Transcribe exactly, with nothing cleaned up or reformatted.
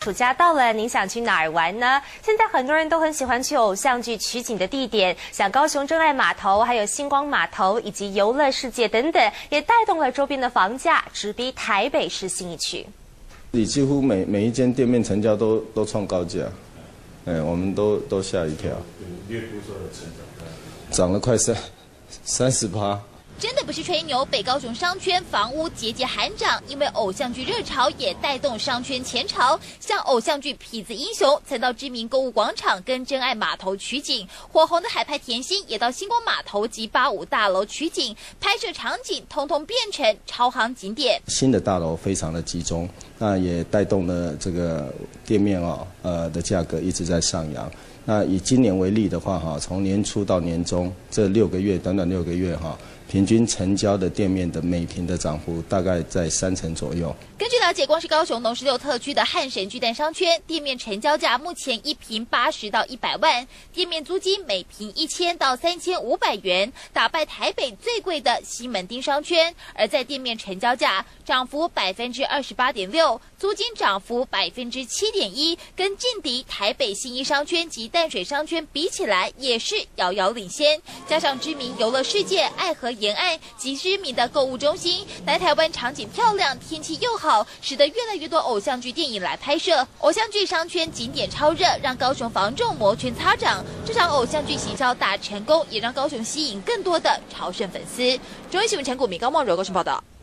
暑假到了，您想去哪儿玩呢？现在很多人都很喜欢去偶像剧取景的地点，像高雄真爱码头、还有星光码头以及游乐世界等等，也带动了周边的房价直逼台北市信义区。 你几乎每每一间店面成交都都创高价，哎，我们都都吓一跳。略估说的成长，涨了快三三十趴。 真的不是吹牛，北高雄商圈房屋节节喊涨，因为偶像剧热潮也带动商圈前潮。像偶像剧《痞子英雄》曾到知名购物广场跟真爱码头取景，火红的海派甜心也到星光码头及八五大楼取景，拍摄场景通通变成超行景点。 新的大楼非常的集中，那也带动了这个店面哦，呃的价格一直在上扬。 那以今年为例的话，哈，从年初到年中这六个月，短短六个月哈，平均成交的店面的每平的涨幅大概在三成左右。 根据了解，光是高雄农十六特区的汉神巨蛋商圈，店面成交价目前一平八十到一百万，店面租金每平一千到三千五百元，打败台北最贵的西门町商圈。而在店面成交价涨幅百分之二十八点六，租金涨幅百分之七点一，跟劲敌台北信义商圈及 淡水商圈比起来也是遥遥领先，加上知名游乐世界、爱河沿岸及知名的购物中心，南台湾场景漂亮，天气又好，使得越来越多偶像剧电影来拍摄。偶像剧商圈景点超热，让高雄房仲摩拳擦掌。这场偶像剧行销大成功，也让高雄吸引更多的朝圣粉丝。中央新闻陈谷明、高梦柔高雄报道。